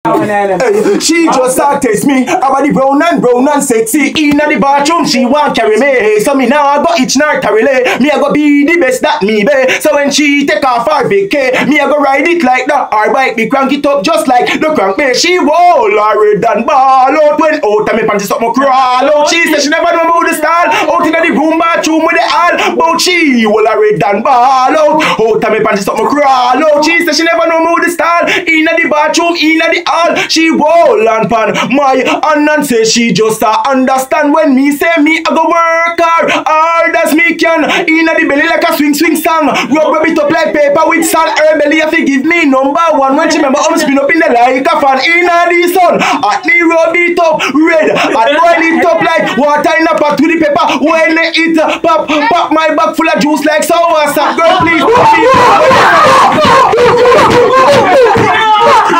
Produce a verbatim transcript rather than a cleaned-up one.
Hey, she just start test me about the brown and brown and sexy. In the bathroom she want carry me. So me now I go itch nor carry lay. Me I go be the best that me be. So when she take off her big K, me I go ride it like that. Her bike me crank it up just like the crank me. She wall red and ball out when out and me panties up my crawl out. She said she never know about the style. Out in the room bathroom with the all. But she wall red and ball out. Out and me panties up my crawl out. She said she never know about the style. In the bathroom, in the all. She wall and pan my hand and say she just uh, understand when me say me I go work hard, hard as me can. In the belly like a swing swing song. Rub rub it up like paper with salt. Her belly have to give me number one. When she remember I'm spin up in the like a fan. In the sun, at me rub it up red. And boil it up like water in a pot to the pepper. When it uh, pop, pop my bag full of juice like sour sap. Girl please pop me.